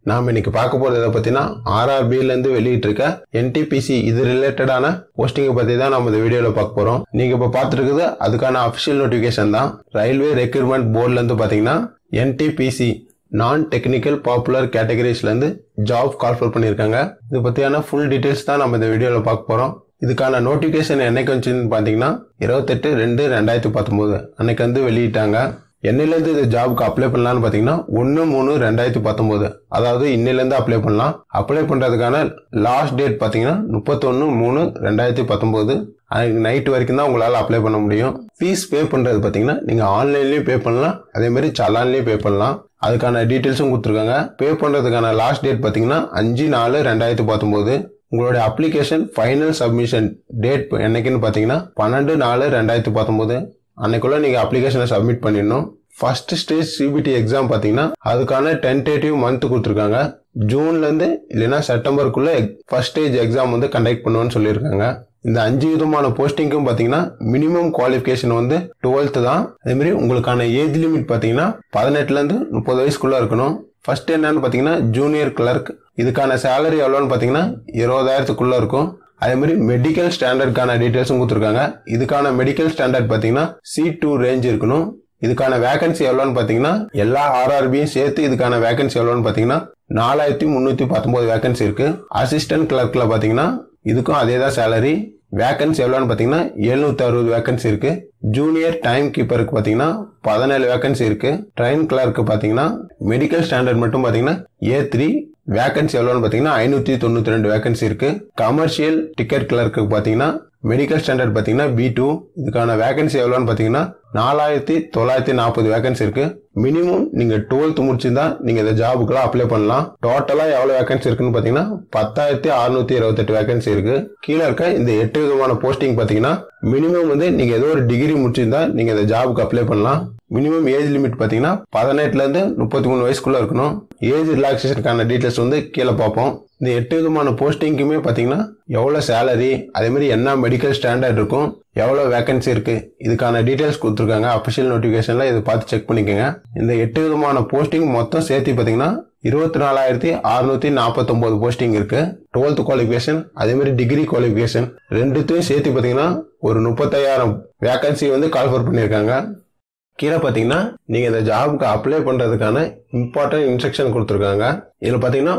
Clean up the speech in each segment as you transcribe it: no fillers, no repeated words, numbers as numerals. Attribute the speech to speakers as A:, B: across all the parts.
A: நாம இன்னைக்கு பார்க்க போறது எதை பத்தினா RRBல இருந்து வெளியிட்டு இருக்க NTPC இது ரிலேட்டடான போஸ்டிங்கை பத்தி தான் நம்ம இந்த வீடியோல பார்க்க போறோம். நீங்க இப்ப பார்த்துட்டு இருக்குது அதுக்கான அபிஷியல் நோட்டிபிகேஷன் தான். ரயில்வே ரெக்ரூட்மெண்ட் போர்ட்ல இருந்து பாத்தீங்கன்னா NTPC நான் டெக்னிக்கல் பாப்புலர் கேட்டகரிஸ்ல இருந்து ஜாப் கால்ஃபர் பண்ணிருக்காங்க. இது பத்தியான ஃபுல் டீடைல்ஸ் தான் நம்ம இந்த வீடியோல பார்க்க போறோம். இதுக்கான நோட்டிபிகேஷன் என்னைக்கு வந்துச்சுன்னு பாத்தீங்கன்னா 28/2/2019 அன்னைக்கு வந்து வெளியிட்டாங்க. என்னிலிருந்து இது ஜாபுக்கு அப்ளை பண்ணலாம்னு பாத்தீங்கன்னா 1/3/2019 அதாவது இன்னிலிருந்து அப்ளை பண்ணலாம். அப்ளை பண்றதுக்கான லாஸ்ட் டேட் பாத்தீங்கன்னா 31/3/2019 அன்னைக்கு நைட் வரைக்கும் தான் உங்களால அப்ளை பண்ண முடியும். ஃபீஸ் பே பண்றது பாத்தீங்கன்னா நீங்க ஆன்லைன்லயும் பே பண்ணலாம், அதே மாதிரி சலான்லயும் பே பண்ணலாம். அதுக்கான டீடைல்ஸும் கொடுத்துருக்காங்க. பே பண்றதுக்கான லாஸ்ட் டேட் பாத்தீங்கன்னா 5/4/2019. உங்களுடைய அப்ளிகேஷன் ஃபைனல் சப்மிஷன் டேட் என்னைக்குன்னு பாத்தீங்கன்னா 12/4/2019 அன்னைக்குள்ள நீங்க அப்ளிகேஷனை சப்மிட் பண்ணிடணும். ஃபர்ஸ்ட் ஸ்டேஜ் CBT எக்ஸாம் பாத்தீங்கன்னா அதுக்கான டென்டேட்டிவ் மந்த் கொடுத்துருக்காங்க. ஜூன்ல இருந்து இல்லைன்னா செப்டம்பருக்குள்ள ஃபர்ஸ்ட் ஸ்டேஜ் எக்ஸாம் வந்து கண்டக்ட் பண்ணுவோம்னு சொல்லியிருக்காங்க. இந்த 5 விதமான போஸ்டிங்கும் பாத்தீங்கன்னா மினிமம் குவாலிஃபிகேஷன் வந்து 12th தான். அதே மாதிரி உங்களுக்கான ஏஜ் லிமிட் பாத்தீங்கன்னா 18ல இருந்து 30 வயசுக்குள்ள இருக்கணும். ஃபர்ஸ்ட் என்னன்னு பாத்தீங்கன்னா ஜூனியர் கிளர்க். இதுக்கான சேலரி எவ்வளோன்னு பாத்தீங்கன்னா 20,000க்குள்ள இருக்கும். அதே மாதிரி மெடிக்கல் ஸ்டாண்டர்டுக்கான டீடைல்ஸும் கொடுத்துருக்காங்க. இதுக்கான மெடிக்கல் ஸ்டாண்டர்ட் பாத்தீங்கன்னா C2 ரேஞ்ச் இருக்கணும். இதுக்கான வேகன்சி எவ்வளோன்னு பாத்தீங்கன்னா எல்லா RRBயும் சேர்த்து இதுக்கான வேகன்சி எவ்வளோன்னு பாத்தீங்கன்னா 4,319 வேகன்சி இருக்கு. அசிஸ்டன்ட் கிளர்க்ல பாத்தீங்கன்னா இதுக்கும் அதே தான் சேலரி. வேகன்சி எவ்வளோன்னு பாத்தீங்கன்னா 760 வேகன்சி இருக்கு. ஜூனியர் டைம் கீப்பருக்கு பாத்தீங்கன்னா 17 வேகன்சி இருக்கு. ட்ரெயின் கிளர்க்கு பாத்தீங்கன்னா மெடிக்கல் ஸ்டாண்டர்ட் மட்டும் பாத்தீங்கன்னா A3 வேகன்சி எவ்வளோன்னு பாத்தீங்கன்னா 592 வேகன்சி இருக்கு. கமர்ஷியல் டிக்கெட் கிளர்க்கு பாத்தீங்கன்னா மெடிக்கல் ஸ்டாண்டர்ட் பாத்தீங்கன்னா B2 இதுக்கான வேகன்சி எவ்வளோன்னு பாத்தீங்கன்னா 4,940 வேகன்சி இருக்கு. மினிமம் நீங்க 12th முடிச்சிருந்தா நீங்க இந்த ஜாபுக்குலாம் அப்ளை பண்ணலாம். டோட்டலா எவ்வளவு வேகன்சி இருக்குன்னு பாத்தீங்கன்னா 10,628 வேகன்சி இருக்கு. கீழே இருக்க இந்த 8 விதமான போஸ்டிங் பாத்தீங்கன்னா மினிமம் வந்து நீங்க ஏதோ ஒரு டிகிரி முடிச்சிருந்தா நீங்க இந்த ஜாபுக்கு அப்ளை பண்ணலாம். மினிமம் ஏஜ் லிமிட் பாத்தீங்கன்னா 18ல இருந்து 33 வயசுக்குள்ள இருக்கணும். ஏஜ் ரிலாக்ஸேஷனுக்கான டீடைல்ஸ் வந்து கீழே பார்ப்போம். இந்த 8 விதமான போஸ்டிங்குமே பாத்தீங்கன்னா எவ்வளவு சேலரி, அதே மாதிரி என்ன மெடிக்கல் ஸ்டாண்டர்ட் இருக்கும், எவ்வளவு வேகன்சி இருக்கு, இதுக்கான டீடைல்ஸ் கொடுத்துருக்காங்க. அபிஷியல் நோட்டிபிகேஷன்ல இதை பார்த்து செக் பண்ணிக்கோங்க. இந்த 8 விதமான போஸ்டிங் மொத்தம் சேர்த்து பாத்தீங்கன்னா 24,649 போஸ்டிங் இருக்கு. 12th குவாலிஃபிகேஷன் அதே மாதிரி டிகிரி குவாலிஃபிகேஷன் ரெண்டுத்தையும் சேர்த்து பாத்தீங்கன்னா ஒரு 35,000 வேகன்சி வந்து கால்ஃபர் பண்ணிருக்காங்க. கீழே பாத்தீங்கன்னா நீங்க இந்த ஜாபுக்கு அப்ளை பண்றதுக்கான இம்பார்ட்டன்ட் இன்ஸ்ட்ரக்ஷன் கொடுத்துருக்காங்க. இதுல பாத்தீங்கன்னா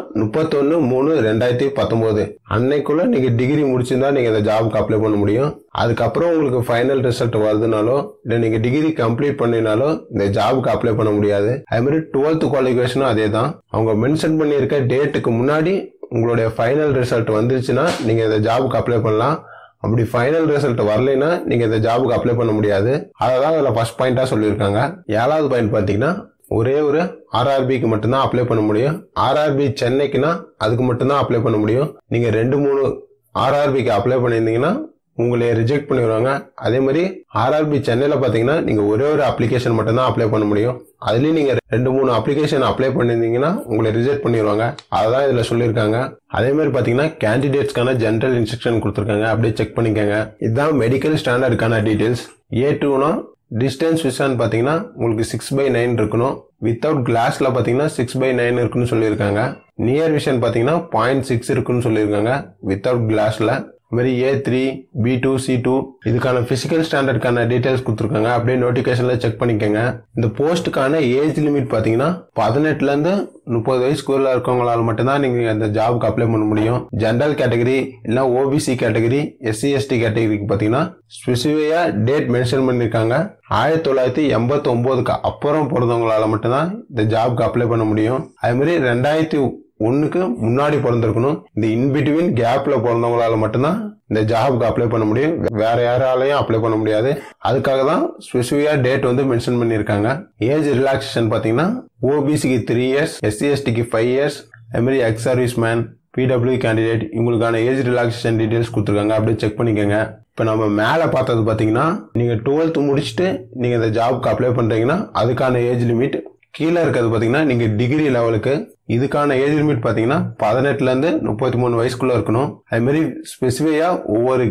A: 31/3/2019 அன்னைக்குள்ள நீங்க டிகிரி முடிச்சிருந்தா நீங்க இந்த ஜாபுக்கு அப்ளை பண்ண முடியும். அதுக்கப்புறம் உங்களுக்கு ஃபைனல் ரிசல்ட் வருதுனாலோ இல்ல நீங்க டிகிரி கம்ப்ளீட் பண்ணினாலோ இந்த ஜாபுக்கு அப்ளை பண்ண முடியாது. அதே மாதிரி 12th குவாலிஃபிகேஷனும் அதே தான். அவங்க மென்ஷன் பண்ணியிருக்க டேட்டுக்கு முன்னாடி உங்களுடைய ஃபைனல் ரிசல்ட் வந்துருச்சுன்னா நீங்க இந்த ஜாபுக்கு அப்ளை பண்ணலாம். அப்படி ஃபைனல் ரிசல்ட் வரலைன்னா நீங்க இந்த ஜாபுக்கு அப்ளை பண்ண முடியாது. அதான் அதுல ஃபர்ஸ்ட் பாயிண்டா சொல்லியிருக்காங்க. 7வது பாயிண்ட் பாத்தீங்கன்னா ஒரே ஒரு RRBக்கு மட்டும்தான் அப்ளை பண்ண முடியும். RRB சென்னைக்குன்னா அதுக்கு மட்டும்தான் அப்ளை பண்ண முடியும். நீங்க 2-3 RRBக்கு அப்ளை பண்ணியிருந்தீங்கன்னா உங்களை ரிஜெக்ட் பண்ணிடுவாங்க. அதே மாதிரி RRB சென்னையில பாத்தீங்கன்னா நீங்க ஒரே ஒரு அப்ளிகேஷன் மட்டும் தான் அப்ளை பண்ண முடியும். அதுலயும் நீங்க 2-3 அப்ளிகேஷன் அப்ளை பண்ணிருந்தீங்கன்னா உங்களை ரிஜெக்ட் பண்ணிடுவாங்க. அதான் இதுல சொல்லியிருக்காங்க. அதே மாதிரி பாத்தீங்கன்னா கேண்டிடேட்ஸ்க்கான ஜெனரல் இன்ஸ்ட்ரக்ஷன் கொடுத்துருக்காங்க. அப்படியே செக் பண்ணிக்கோங்க. இதுதான் மெடிக்கல் ஸ்டாண்டர்டுக்கான டீடைல்ஸ். A2னா டிஸ்டன்ஸ் விஷன் பாத்தீங்கன்னா உங்களுக்கு 6/9 இருக்கணும். வித்தவுட் கிளாஸ்ல பாத்தீங்கன்னா 6/9 இருக்குன்னு சொல்லியிருக்காங்க. நியர் விஷன் பாத்தீங்கன்னா 0.6 இருக்குன்னு சொல்லியிருக்காங்க வித்தவுட் கிளாஸ்ல. மாதிரி A3 B2 C2 இதுக்கான பிசிக்கல் ஸ்டாண்டர்டுக்கான டீடைல்ஸ் கொடுத்துருக்காங்க. அப்படியே நோட்டிபிகேஷன்ல செக் பண்ணிக்கோங்க. இந்த போஸ்டுக்கான ஏஜ் லிமிட் பாத்தீங்கன்னா 18ல இருந்து 30 வயசுக்குள்ள இருக்கவங்களால மட்டும்தான் நீங்க அந்த ஜாபுக்கு அப்ளை பண்ண முடியும். ஜெனரல் கேட்டகரி இல்ல OBC கேட்டகரி SC/ST கேட்டகரிக்கு பாத்தீங்கன்னா ஸ்பெசிஃபிக்கா டேட் மென்ஷன் பண்ணிருக்காங்க. 1989க்கு அப்புறம் பிறந்தவங்களால மட்டும்தான் இந்த ஜாபுக்கு அப்ளை பண்ண முடியும். அதே மாதிரி 2001க்கு முன்னாடி பிறந்திருக்கணும். இந்த இன்பிட்வீன் கேப்ல பிறந்தவங்களால மட்டும்தான் இந்த ஜாபுக்கு அப்ளை பண்ண முடியும். வேற யாராலையும் அப்ளை பண்ண முடியாது. அதுக்காக தான் ஸ்பெசிஃபிக்கா டேட் வந்து மென்ஷன் பண்ணிருக்காங்க. ஏஜ் ரிலாக்ஸேஷன் பாத்தீங்கன்னா OBCக்கு 3 years, SC/STக்கு 5 years, அதே மாதிரி ex serviceman, PW candidate இவங்களுக்கான ஏஜ் ரிலாக்ஸேஷன் டீடைல்ஸ் கொடுத்துருக்காங்க. அப்படியே செக் பண்ணிக்கோங்க. இப்ப நம்ம மேல பார்த்தது பாத்தீங்கன்னா நீங்க 12th முடிச்சுட்டு நீங்க இந்த ஜாபுக்கு அப்ளை பண்றீங்கன்னா அதுக்கான ஏஜ் லிமிட். கீழே இருக்கிறது பாத்தீங்கன்னா நீங்க டிகிரி லெவலுக்கு இதுக்கான ஏஜ் லிமிட் பாத்தீங்கன்னா 18ல இருந்து 33 வயசுக்குள்ள இருக்கணும். அதே மாதிரி ஸ்பெசிஃபிக்கா ஒவ்வொரு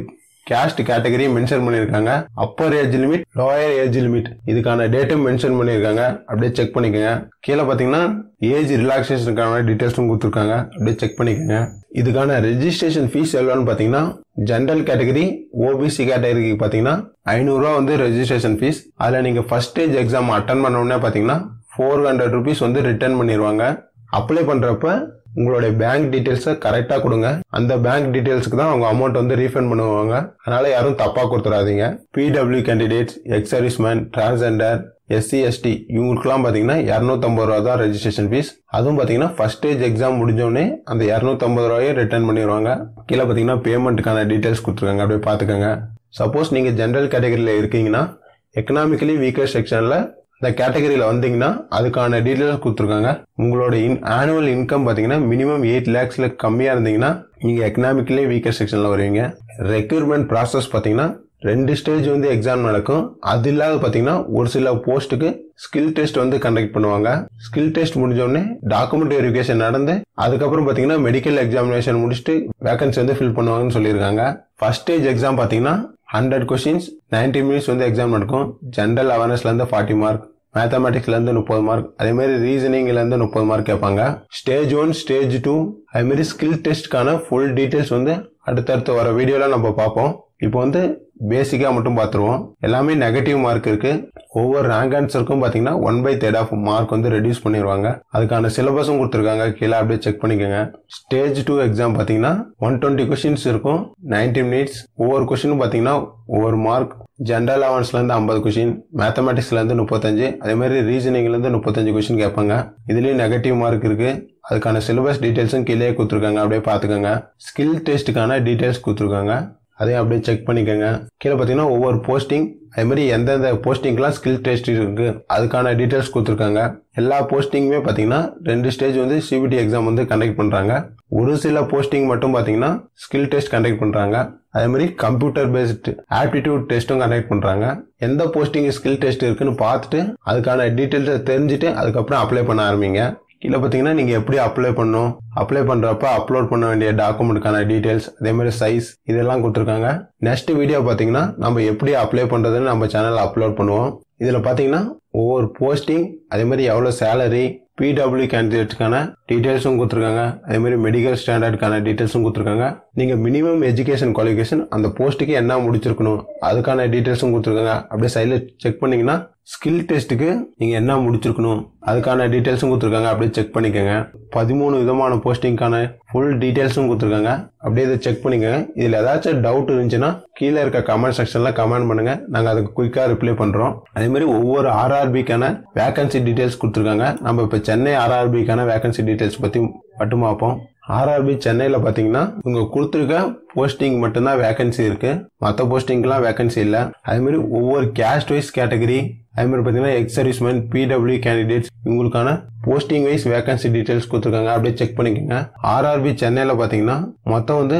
A: கேஸ்ட் கேட்டகரி மென்ஷன் பண்ணிருக்காங்க. Upper age limit, lower age limit, இதுக்கான டேட்டும் மென்ஷன் பண்ணிருக்காங்க. அப்படியே செக் பண்ணிக்கோங்க. கீழே பாத்தீங்கன்னா ஏஜ் ரிலாக்ஸேஷனுக்கான டீடைல்ஸும் கொடுத்துருக்காங்க. அப்படியே செக் பண்ணிக்கோங்க. இதுக்கான ரெஜிஸ்ட்ரேஷன் ஃபீஸ் எவ்வளோன்னு பாத்தீங்கன்னா ஜெனரல் கேட்டகரி ஓபிசி கேட்டகரிக்கு பாத்தீங்கன்னா 500 ரூபா வந்து ரெஜிஸ்ட்ரேஷன் ஃபீஸ். அதுல நீங்க ஃபர்ஸ்ட் ஸ்டேஜ் எக்ஸாம் அட்டன் பண்ண உடனே பாத்தீங்கன்னா 400 rupees வந்து ரிட்டர்ன் பண்ணிடுவாங்க. அப்ளை பண்றப்ப உங்களுடைய பேங்க் டீடைல்ஸை கரெக்டா கொடுங்க. அந்த பேங்க் டீடைல்ஸ்க்கு தான் அவங்க அமௌண்ட் வந்து ரீஃபண்ட் பண்ணுவாங்க. அதனால யாரும் தப்பா கொடுத்துடாதீங்க. PW candidates, ex serviceman, transgender, SC ST இவங்களுக்குலாம் பாத்தீங்கன்னா 250 ரூபா தான் ரெஜிஸ்ட்ரேஷன் ஃபீஸ். அதுவும் பாத்தீங்கன்னா ஃபர்ஸ்ட் ஸ்டேஜ் எக்ஸாம் முடிஞ்சோடனே அந்த 250 ரூபாயை ரிட்டர்ன் பண்ணிடுவாங்க. கீழே பாத்தீங்கன்னா பேமெண்ட்டுக்கான டீடைல்ஸ் கொடுத்துருக்காங்க. அப்படியே பாத்துக்கோங்க. சப்போஸ் நீங்க ஜெனரல் கேட்டகரியில இருக்கீங்கன்னா எக்கனாமிக்கலி வீக்கர் செக்ஷன்ல இந்த கேட்டகரியில வந்தீங்கன்னா அதுக்கான டீடைல்ஸ் கொடுத்துருக்காங்க. உங்களோட ஆனுவல் இன்கம் பாத்தீங்கன்னா மினிமம் 8 lakhsல கம்மியா இருந்தீங்கன்னா நீங்க எக்கனாமிக்கலி வீக்கர் செக்ஷன்ல வருவீங்க. ரெக்ரூட்மெண்ட் ப்ராசஸ் பாத்தீங்கன்னா 2 ஸ்டேஜ் வந்து எக்ஸாம் நடக்கும். அது இல்லாத பாத்தீங்கன்னா ஒரு சில போஸ்ட்டுக்கு ஸ்கில் டெஸ்ட் வந்து கண்டக்ட் பண்ணுவாங்க. ஸ்கில் டெஸ்ட் முடிஞ்ச உடனே டாக்குமெண்ட் வெரிஃபிகேஷன் நடந்து அதுக்கப்புறம் பாத்தீங்கன்னா மெடிக்கல் எக்ஸாமினேஷன் முடிச்சுட்டு வேகன்சி வந்து ஃபில் பண்ணுவாங்கன்னு சொல்லியிருக்காங்க. ஃபர்ஸ்ட் ஸ்டேஜ் எக்ஸாம் பாத்தீங்கன்னா 100 questions 90 minutes வந்து எக்ஸாம் நடக்கும். ஜெனரல் அவேர்னஸ்ல இருந்து 40 மார்க், மேத்தமேட்டிக்ஸ்ல இருந்து 30 மார்க், அதே மாதிரி ரீசனிங்ல இருந்து 30 மார்க் கேட்பாங்க. ஸ்டேஜ் 1, ஸ்டேஜ் 2 அதே மாதிரி ஸ்கில் டெஸ்ட்கான ஃபுல் டீடைல்ஸ் வந்து அடுத்தடுத்து வர வீடியோல நம்ம பார்ப்போம். இப்போ வந்து பேசிக்கா மட்டும் பார்த்துருவோம். எல்லாமே நெகட்டிவ் மார்க் இருக்கு. ஒவ்வொரு ரேங்க் ஆன்சருக்கும் பாத்தீங்கன்னா 1/3 ஆஃப் மார்க் வந்து ரெடியூஸ் பண்ணிடுவாங்க. அதுக்கான சிலபஸும் கொடுத்துருக்காங்க. கீழே அப்படியே செக் பண்ணிக்கோங்க. ஸ்டேஜ் 2 எக்ஸாம் பாத்தீங்கன்னா 120 questions இருக்கும், 90 minutes. ஒவ்வொரு கொஸ்டினும் பாத்தீங்கன்னா ஒவ்வொரு மார்க். ஜெனரல் அவேர்னஸ்ல இருந்து 50 question, மேத்தமேட்டிக்ஸ்ல இருந்து 35, அதே மாதிரி ரீசனிங்ல இருந்து 35 question கேட்பாங்க. இதுலயும் நெகட்டிவ் மார்க் இருக்கு. அதுக்கான சிலபஸ் டீடைல்ஸும் கீழே கொடுத்துருக்காங்க. அப்படியே பாத்துக்கோங்க. ஸ்கில் டெஸ்ட்டுக்கான டீடைல்ஸ் கொடுத்துருக்காங்க. அதையும் அப்படியே செக் பண்ணிக்கோங்க. கீழே பாத்தீங்கன்னா ஒவ்வொரு போஸ்டிங், அதே மாதிரி எந்தெந்த போஸ்டிங்லாம் ஸ்கில் டெஸ்ட் இருக்கு அதுக்கான டீடைல்ஸ் கொடுத்துருக்காங்க. எல்லா போஸ்டிங்குமே பாத்தீங்கன்னா 2 ஸ்டேஜ் வந்து சிபிடி எக்ஸாம் வந்து கண்டக்ட் பண்றாங்க. ஒரு சில போஸ்டிங் மட்டும் பாத்தீங்கன்னா ஸ்கில் டெஸ்ட் கண்டக்ட் பண்றாங்க. அதே மாதிரி கம்ப்யூட்டர் பேஸ்ட் ஆப்டிடியூட் டெஸ்ட்டும் கண்டக்ட் பண்றாங்க. எந்த போஸ்டிங் ஸ்கில் டெஸ்ட் இருக்குன்னு பார்த்துட்டு அதுக்கான டீடைல்ஸை தெரிஞ்சுட்டு அதுக்கப்புறம் அப்ளை பண்ண ஆரம்பிங்க. கீழே பாத்தீங்கன்னா நீங்க எப்படி அப்ளை பண்ணணும், அப்ளை பண்றப்ப அப்லோட் பண்ண வேண்டிய டாக்குமெண்ட்டுக்கான டீடைல்ஸ், அதே மாதிரி சைஸ் இதெல்லாம் கொடுத்துருக்காங்க. நெக்ஸ்ட் வீடியோ பாத்தீங்கன்னா நம்ம எப்படி அப்ளை பண்றதுன்னு நம்ம சேனல்ல அப்லோட் பண்ணுவோம். இதுல பாத்தீங்கன்னா ஒவ்வொரு போஸ்டிங், அதே மாதிரி எவ்வளவு சேலரி, பிடபிள்யூ கேண்டிடேட்ஸ்க்கான டீடைல்ஸும் கொடுத்துருக்காங்க. அதே மாதிரி மெடிக்கல் ஸ்டாண்டர்டுக்கான டீடைல்ஸும் கொடுத்துருக்காங்க. நீங்க மினிமம் எஜுகேஷன் குவாலிஃபிகேஷன் அந்த போஸ்ட்டுக்கு என்ன முடிச்சிருக்கணும் அதுக்கான டீடைல்ஸும் கொடுத்துருக்காங்க. அப்படியே சைட்ல செக் பண்ணீங்கன்னா ஸ்கில் டெஸ்ட்டுக்கு நீங்க என்ன முடிச்சிருக்கணும் அதுக்கான டீடைல்ஸும் கொடுத்துருக்காங்க. அப்படியே செக் பண்ணிக்கோங்க. 13 விதமான போஸ்டிங்கான ஃபுல் டீடைல்ஸும் கொடுத்துருக்காங்க. அப்படியே இதை செக் பண்ணிக்கோங்க. இதுல ஏதாச்சும் டவுட் இருந்துச்சுன்னா கீழே இருக்க கமெண்ட் செக்ஷன்ல கமெண்ட் பண்ணுங்க. நாங்க அதுக்கு குயிக்கா ரிப்ளை பண்றோம். அதே மாதிரி ஒவ்வொரு ஆர்ஆர்பிக்கான வேகன்சி டீடைல்ஸ் கொடுத்துருக்காங்க. நம்ம இப்ப சென்னை ஆர்ஆர்பிக்கான வேகன்சி டீடைல்ஸ் பத்தி மட்டும் பார்ப்போம். ஆர்ஆர்பி சென்னையில பாத்தீங்கன்னா உங்க கொடுத்துருக்க போஸ்டிங் மட்டும்தான் வேகன்சி இருக்கு. மற்ற போஸ்டிங்லாம் வேகன்சி இல்ல. அதே மாதிரி ஒவ்வொரு கேஸ்ட் வைஸ் கேட்டகரி, அதே மாதிரி பாத்தீங்கன்னா எக்ஸ் சர்வீஸ்மேன், பிடபிள்யூ கேண்டிடேட்ஸ் இவங்களுக்கான போஸ்டிங் வைஸ் வேகன்சி டீடைல்ஸ் கொடுத்துருக்காங்க. அப்படியே செக் பண்ணிக்கோங்க. ஆர்ஆர்பி சென்னையில பாத்தீங்கன்னா மொத்தம் வந்து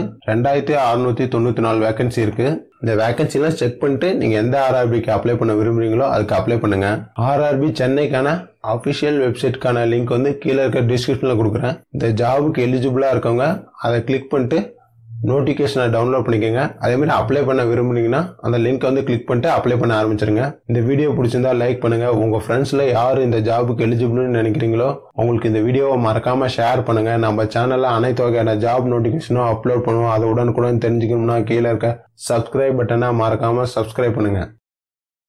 A: 2694 வேகன்சி இருக்கு. இந்த வேகன்சி எல்லாம் செக் பண்ணிட்டு நீங்க எந்த ஆர்ஆர்பிக்கு அப்ளை பண்ண விரும்புறீங்களோ அதுக்கு அப்ளை பண்ணுங்க. ஆர்ஆர்பி சென்னைக்கான அபிஷியல் வெப்சைட்கான லிங்க் வந்து கீழே இருக்க டிஸ்கிரிப்ஷன்ல கொடுக்குறேன். இந்த ஜாபுக்கு எலிஜிபிளா இருக்கவங்க அதை கிளிக் பண்ணிட்டு நோட்டிபிகேஷனை டவுன்லோட் பண்ணிக்கோங்க. அதே மாதிரி அப்ளை பண்ண விரும்புனீங்கன்னா அந்த லிங்க் வந்து கிளிக் பண்ணிட்டு அப்ளை பண்ண ஆரம்பிச்சிருங்க. இந்த வீடியோ பிடிச்சிருந்தா லைக் பண்ணுங்க. உங்க ஃப்ரெண்ட்ஸ்ல யாரு இந்த ஜாபுக்கு எலிஜிபிள்னு நினைக்கிறீங்களோ அவங்களுக்கு இந்த வீடியோவை மறக்காம ஷேர் பண்ணுங்க. நம்ம சேனல்ல அனைத்து வகையான ஜாப் நோட்டிபிகேஷனும் அப்லோட் பண்ணுவோம். அதை உடனுக்குடன் தெரிஞ்சுக்கணும்னா கீழே இருக்க சப்ஸ்கிரைப் பட்டனை மறக்காம சப்ஸ்கிரைப் பண்ணுங்க.